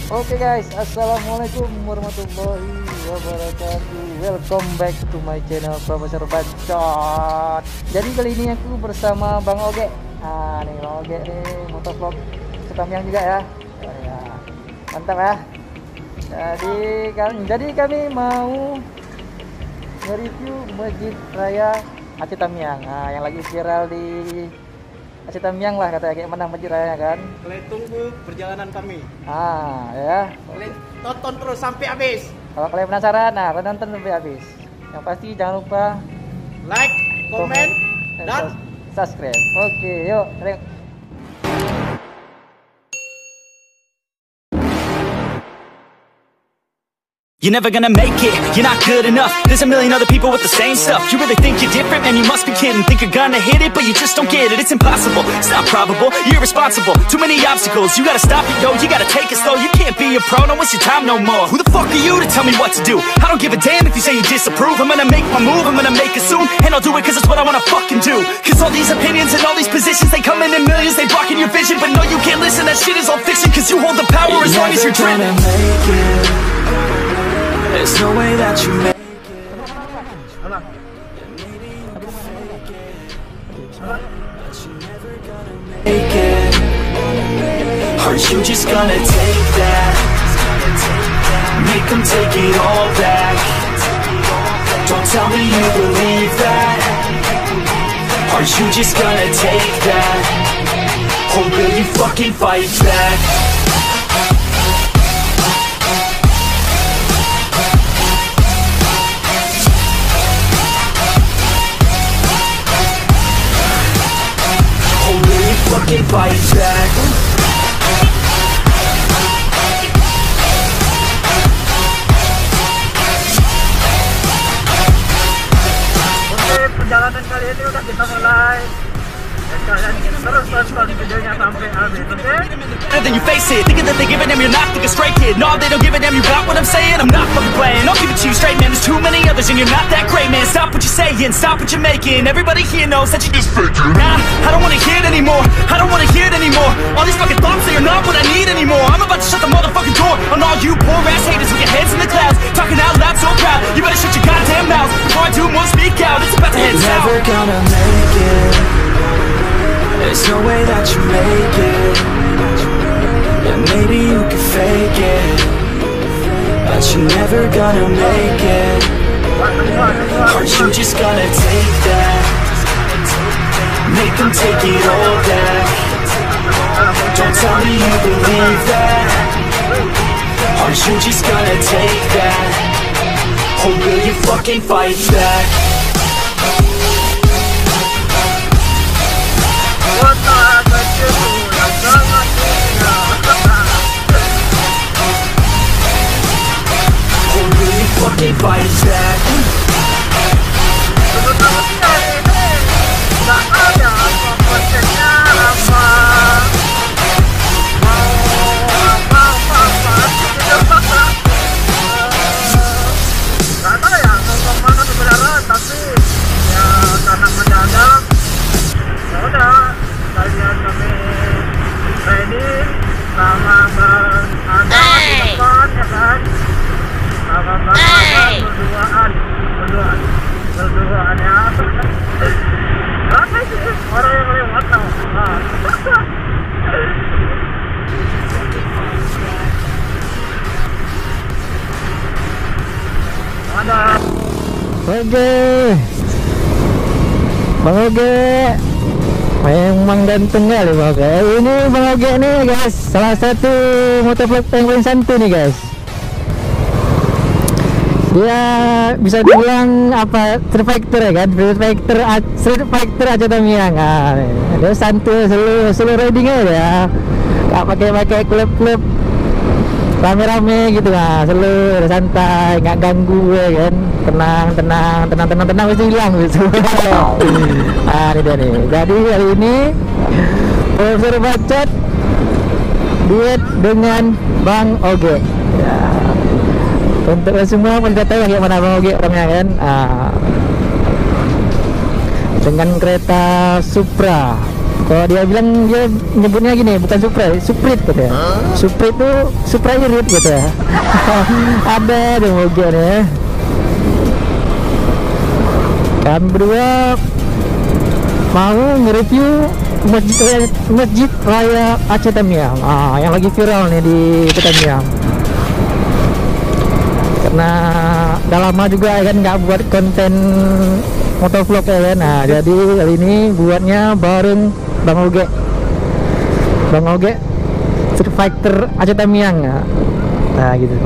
Oke guys, assalamualaikum warahmatullahi wabarakatuh. Welcome back to my channel Profesor Bacot. Jadi kali ini aku bersama Bang Oge. Nih Bang Oge nih, motovlog Tamiang juga ya. Ya, mantap ya. Jadi kami mau nge-review Masjid Raya Aceh Tamiang. Nah, yang lagi viral di Aceh Tamiang lah katanya, kayak mana Masjid Raya kan. Kalian tunggu perjalanan kami. Ya. Kalian tonton terus sampai habis. Kalau kalian penasaran, nah nonton sampai habis. Yang pasti jangan lupa Like, komen, dan subscribe. Oke, yuk. You're never gonna make it, you're not good enough. There's a million other people with the same stuff. You really think you're different, man, you must be kidding. Think you're gonna hit it, but you just don't get it. It's impossible, it's not probable, you're irresponsible. Too many obstacles, you gotta stop it, yo. You gotta take it slow, you can't be a pro, don't waste your time no more. Who the fuck are you to tell me what to do? I don't give a damn if you say you disapprove. I'm gonna make my move, I'm gonna make it soon. And I'll do it cause it's what I wanna fucking do. Cause all these opinions and all these positions, they come in millions, they blocking your vision. But no, you can't listen, that shit is all fiction. Cause you hold the power as long as you're dreaming. There's no way that you make it. Are you just gonna take that? Make them take it all back. Don't tell me you believe that. Are you just gonna take that? Or will you fucking fight back? Fucking fight back. Oke, perjalanan kali ini udah kita mulai. Dan kalian terus tonton videonya sampai habis, oke? Then you face it, thinking that they give a damn, you're not thinking straight, kid. No, they don't give a damn, you got what I'm saying? I'm not fucking playing, I'll give it to you straight, man. There's too many others and you're not that great, man. Stop what you're saying, stop what you're making. Everybody here knows that you just faking. Nah, I don't wanna hear it anymore, I don't wanna hear it anymore. All these fucking thoughts, they are not what I need anymore. I'm about to shut the motherfucking door on all you poor ass haters with your heads in the clouds, talking out loud so proud. You better shut your goddamn mouth before I do more, speak out. It's about to head south. You're never gonna make it. There's no way that you make it. Yeah, maybe you can fake it, but you're never gonna make it. Are you just gonna take that? Make them take it all back. Don't tell me you believe that. Are you just gonna take that? Or will you fucking fight back? Fucking fight back. Tapi ya karena mendadak, ya udah kalian kami ready sama ada di depan ya kan. Berduaan ya. Apa sih orang yang lewat tahu? Ada. Oke, Bang Oge, memang ganteng kali Bang Oge. Ini Bang Oge nih guys, salah satu motovlog yang paling santai nih guys. Dia bisa dibilang apa, street fighter ya kan, street fighter Aceh Tamiang. Nah, dia santai, selalu riding aja, nggak pakai klub rame-rame gitu lah, selalu santai, nggak ganggu ya kan, tenang pasti hilang gitu. Nah ini dia nih. Jadi hari ini Profesor Bacot duet dengan Bang Oge. Ya. Untuk semua pada tahu bagaimana Bang Oge orangnya kan. Dengan kereta Supra Kalau dia bilang, dia nyebutnya gini, bukan Suprit gitu ya. Suprit itu Supra irit gitu ya. Ada deh moge nih. Kami berdua mau nge-review Masjid Raya Aceh Tamiang, yang lagi viral nih di Tamiang. Karena udah lama juga kan nggak buat konten motovlog ya kan. Nah, jadi kali ini buatnya bareng Bang Oge Street Fighter Aceh Tamiang. Nah gitu.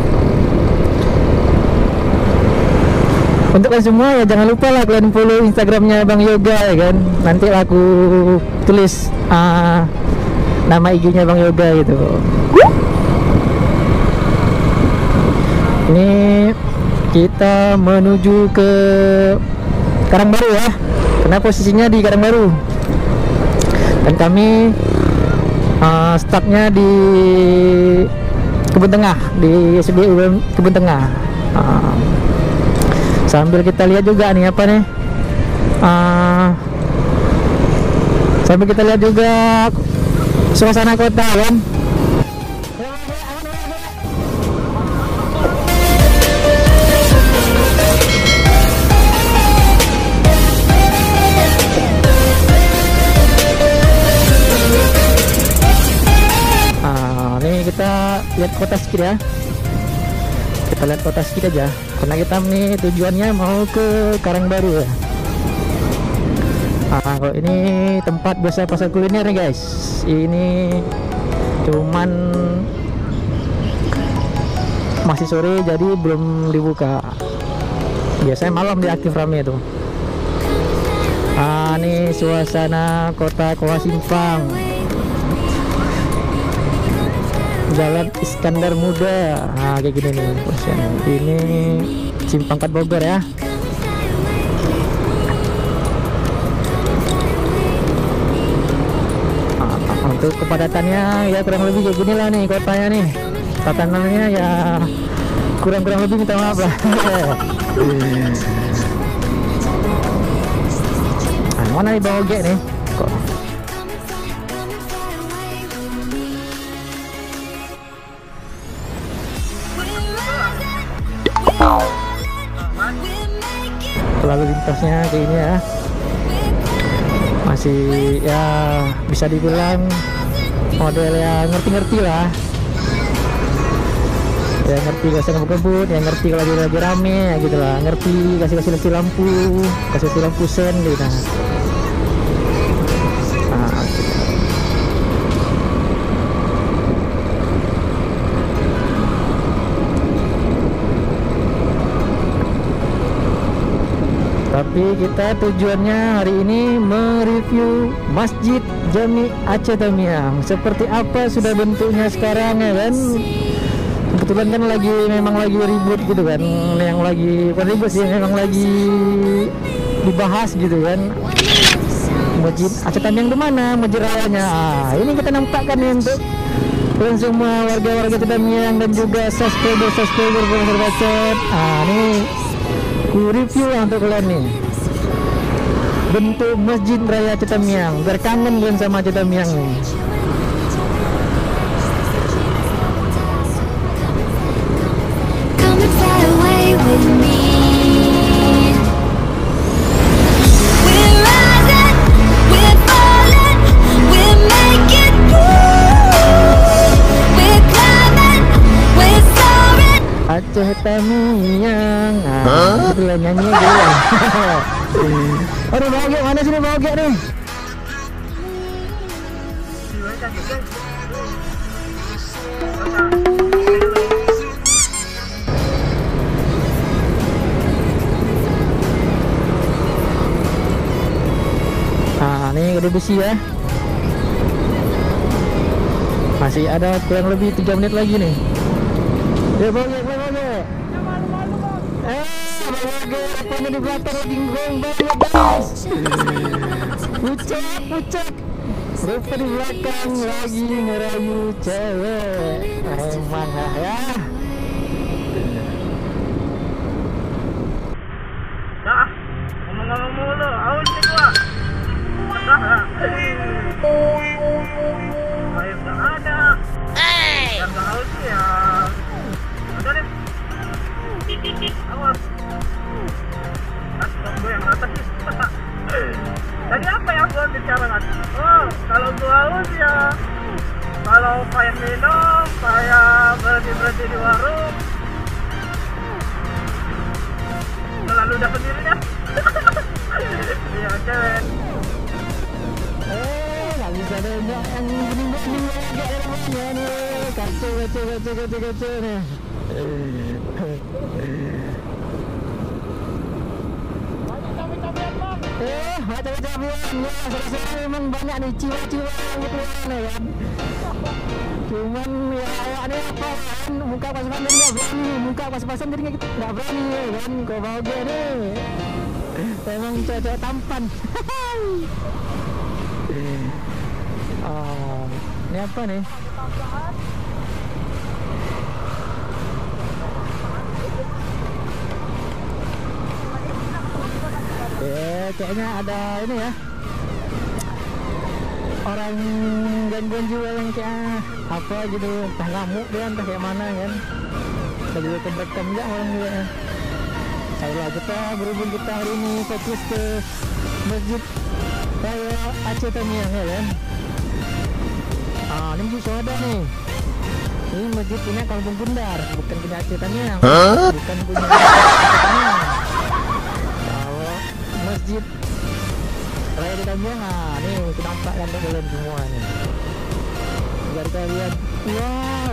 Untuk kalian semua ya jangan lupa lah kalian follow Instagramnya Bang Yoga ya kan. Nanti aku tulis nama IG-nya Bang Yoga gitu. Ini kita menuju ke Karangbaru ya, karena posisinya di Karangbaru dan kami startnya di Kebun Tengah, di SBU Kebun Tengah. Sambil kita lihat juga nih apa nih, sambil kita lihat juga suasana kota kan. Ini kita lihat kota sedikit ya. Kita lihat kota sedikit aja, karena kita nih tujuannya mau ke Karangbaru ya. Kalau ini tempat biasa pasar kuliner nih guys. Ini cuman masih sore jadi belum dibuka. Biasanya malam dia aktif rame tuh. Ini suasana kota Kuala Simpang, Jalan Iskandar Muda. Kayak gini nih posisinya. Ini Simpang Kat Bogor ya. Untuk kepadatannya ya kurang lebih kayak gini lah nih kotanya nih. Tatanannya ya kurang lebih minta maaf lah. Mana nih Bang Oge nih? Kok lalu lintasnya kayak ini ya, masih ya bisa dibilang model yang ngerti-ngerti lah ya, ngerti kasih ngebut-ngebut ya, ngerti kalau lagi rame ya gitu lah, ngerti kasih lampu sen gitu. Tapi kita tujuannya hari ini mereview Masjid Jami Aceh Tamiang. Seperti apa sudah bentuknya sekarang ya kan. Kebetulan kan memang lagi ribut gitu kan. Yang lagi bukan ribut sih, memang lagi dibahas gitu kan. Masjid Aceh Tamiang di mana? Masjid rayanya. Ini kita nampakkan nih untuk kalian semua warga-warga Tamiang dan juga subscriber Profesor Bacot. Ini ku review lah untuk kalian nih bentuk Masjid Raya Aceh Tamiang, biar kangen kalian sama Aceh Tamiang nih. Come and fly away with me. We're rising, we're falling, we're making moves. We're climbing, we're soaring. Aceh Tamiang. Itu lah nyanyi aja ya. Aduh Bang Oge, mana sini Bang Oge nih? Ini gede besi ya. Masih ada kurang lebih 3 menit lagi nih. Ya Bang Oge, Bang Oge. Rupanya di belakang lagi gombang ya guys. Pucak rupa di belakang lagi ngerayu cewek. Emang ya. Ngomong-ngomong mulu, awas nih gua. warung. Selalu udah sendiri kan? Iya cewek. Nggak bisa deh, nggak yang bening-bening kayak rumahnya nih. Kacau nih. Macam-macam ya, saya memang banyak nih ciwa-ciwa yang keluar nih kan. Cuman ya awaknya apa kan, muka pas-pasan jadi nggak berani, muka pas-pasan jadi nggak berani kan. Kau bawa dia nih, memang cewek-cewek tampan. Oh, ini apa nih? Kayaknya ada ini ya, orang gangguan jiwa yang kayak apa gitu, entah ngamuk dia, entah kayak mana kan. Kita juga keberekam juga orang juga ya. Ayolah kita berhubung kita hari ini fokus ke Masjid Raya Aceh Tamiang ya kan. Ini masjid Syuhada nih. Ini masjid punya Kampung Bundar, bukan punya Aceh Tamiang. Bukan punya Aceh Tamiang. Masjid Raya di Tamiang, nih kita nampak kan kalian semua nih. Biar kita lihat, wow.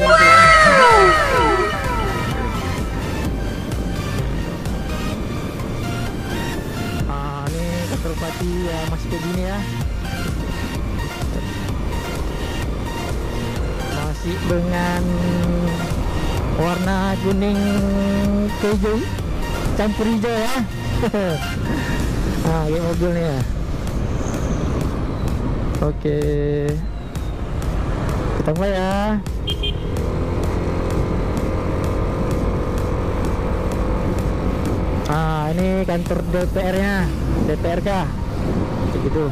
Ini kantor bupati ya, masih kayak gini ya. Masih dengan warna kuning hijau, campur hijau ya. Ini mobilnya ya. Oke, kita mulai ya. Ini kantor DPR nya, DPRK gitu.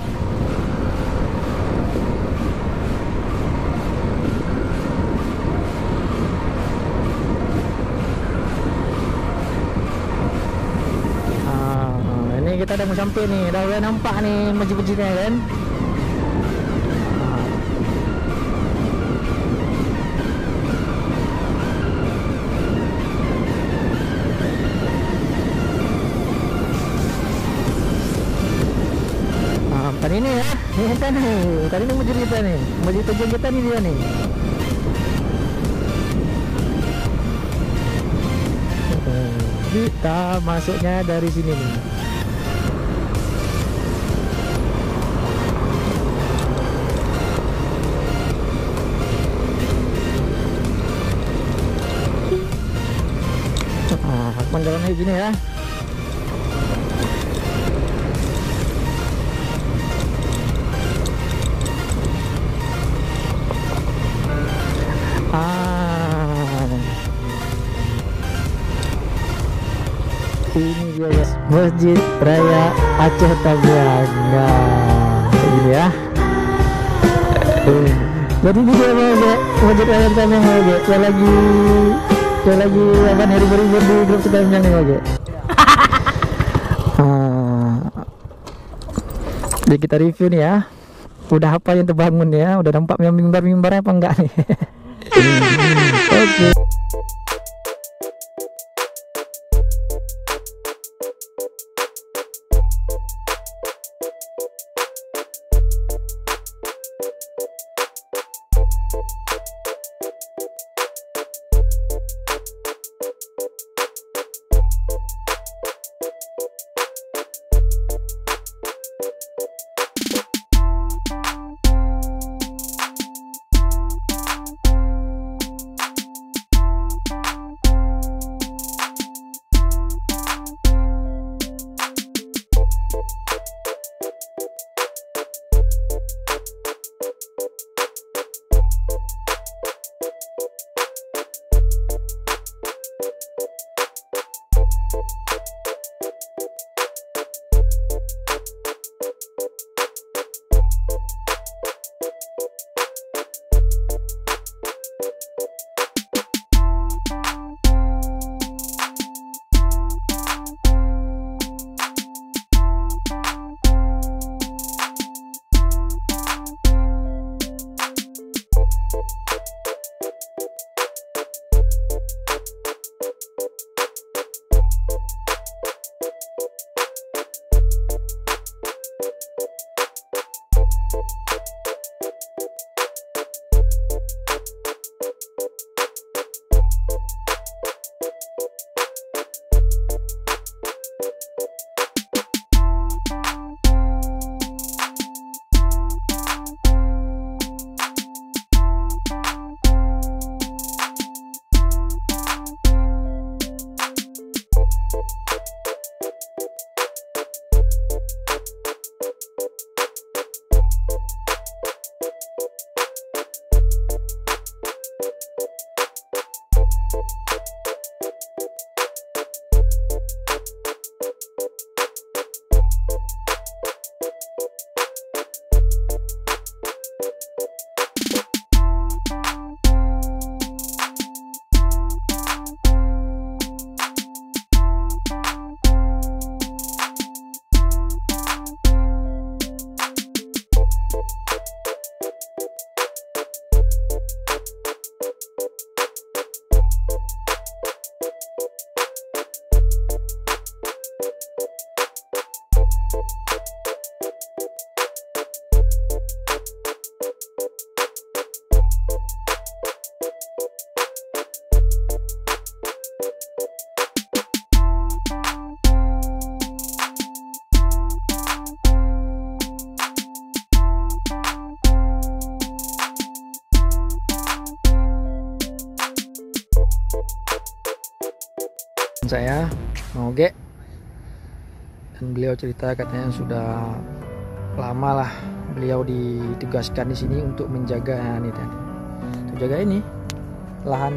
Kita udah mau sampai nih, udah nampak nih masjid-masjidnya kan. Tadi ini ya, ini kita nih, tadi ini masjid kita nih, masjid tujuan kita nih dia nih. Kita masuknya dari sini nih. Jalan kayak gini ya. Ini dia guys, Masjid Raya Aceh Tamiang. Ini ya. Jadi ini dia Masjid Raya Tamiang yang lagi apa nih ribut-ribut di grup Tamiang nih oke. Jadi kita review nih ya. Udah apa yang terbangun ya? Udah nampak mimbar-mimbarnya apa enggak nih? Oke. Saya Moge, dan beliau cerita katanya sudah lama lah beliau ditugaskan di sini untuk menjaga ini tadi. Untuk jaga ini lahan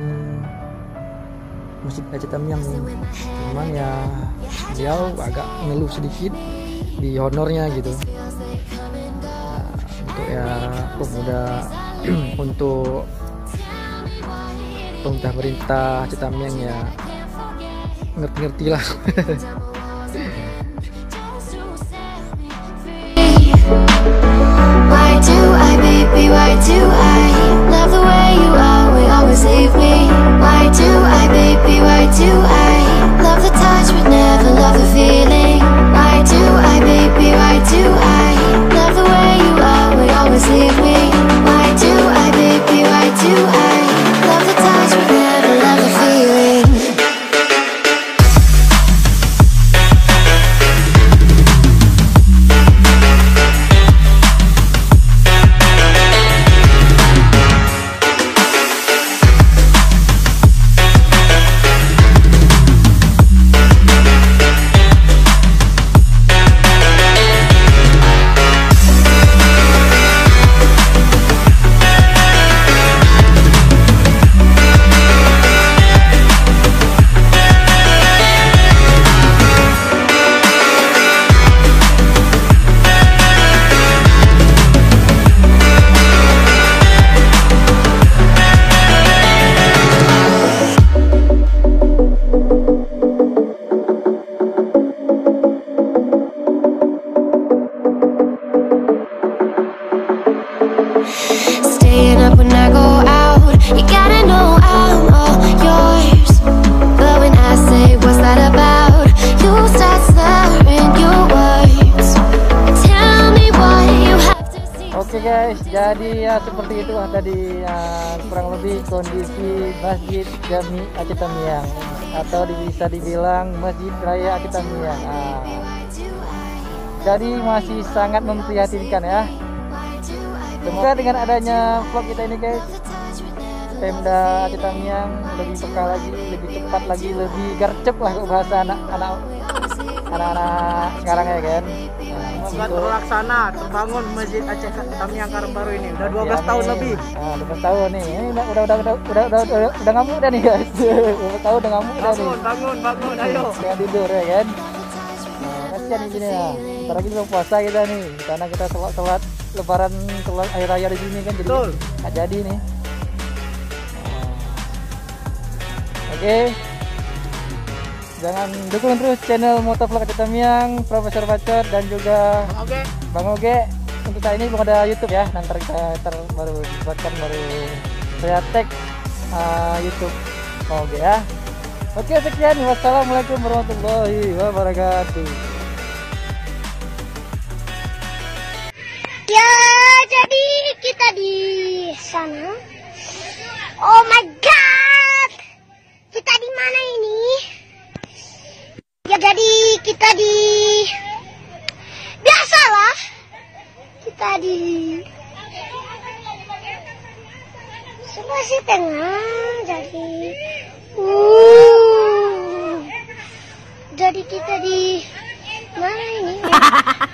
Masjid Aceh Tamiang. Memang ya beliau agak ngeluh sedikit di honornya gitu. Nah, untuk ya pemuda untuk pemerintah Aceh Tamiang ya ngerti-ngerti lah. Why do I, baby, why do I love the way you always leave me? Why do I, baby, why do I love the touch but never love the feeling? Why do I, baby, why do I love the way you always leave me? Why do I, baby, why do I love the touch but never love the feeling? Staying up when I go out, you gotta know I'm all yours. But when I say what's that about, you start slurring your words. Tell me what you have to see. Oke guys, jadi ya seperti itu tadi kurang lebih kondisi Masjid Jami Aceh Tamiang, atau bisa dibilang Masjid Raya Aceh Tamiang. Jadi masih sangat memprihatinkan ya. Semoga dengan adanya vlog kita ini guys, Pemda Aceh Tamiang lebih peka lagi, lebih cepat lagi, lebih gercep lah bahasa anak-anak sekarang ya kan. Semoga terlaksana, terbangun Masjid Aceh Tamiang Karang Baru ini. Udah 12 tahun lebih. 12 tahun nih. Ini udah ngamuk dah nih guys. 12 tahun udah ngamuk dah nih. Bangun, ayo. Jangan tidur ya kan. Kasihan di sini ya. Bentar lagi belum puasa kita nih, karena kita sholat Lebaran, sholat akhir raya di sini kan, jadi nggak jadi nih. Oke. Jangan dukung terus channel Motovlog Aceh Tamiang, Profesor Bacot, dan juga Bang Oge. Untuk saat ini belum ada YouTube ya, nanti kita baru buatkan, baru saya tag YouTube Bang Oge ya. Oke, sekian, wassalamualaikum warahmatullahi wabarakatuh. Ya, jadi kita di sana. Oh my god, kita di mana ini? Ya, jadi kita di, biasalah, kita di Sulawesi Tengah. Jadi kita di mana ini?